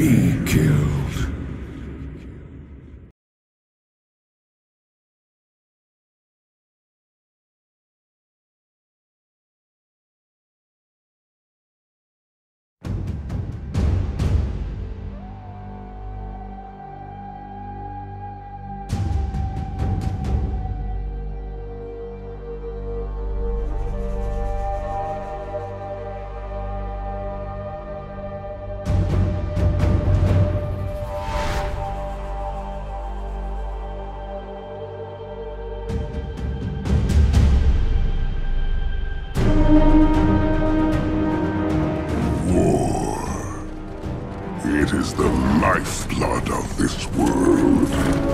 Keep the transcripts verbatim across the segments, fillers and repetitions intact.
be killed. It is the lifeblood of this world.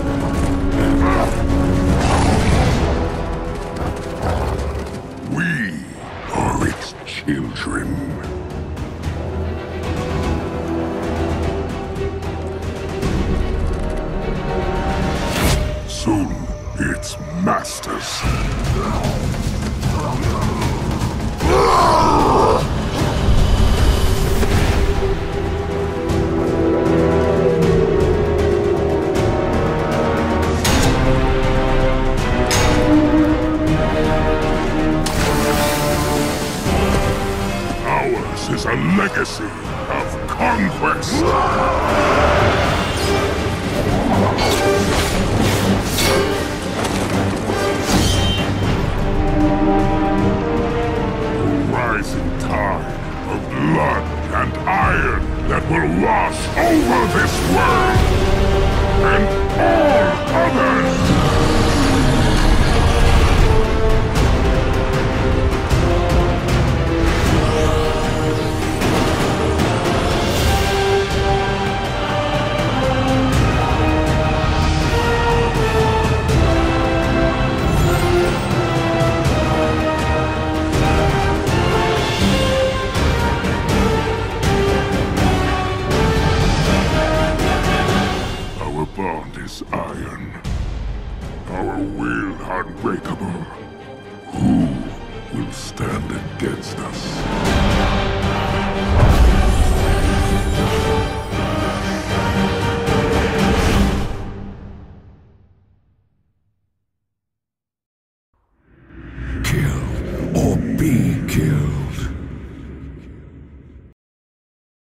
We are its children. Soon, its masters. Is a legacy of conquest. A rising tide of blood and iron that will wash over this world and all others. Our bond is iron, our will unbreakable. Who will stand against us?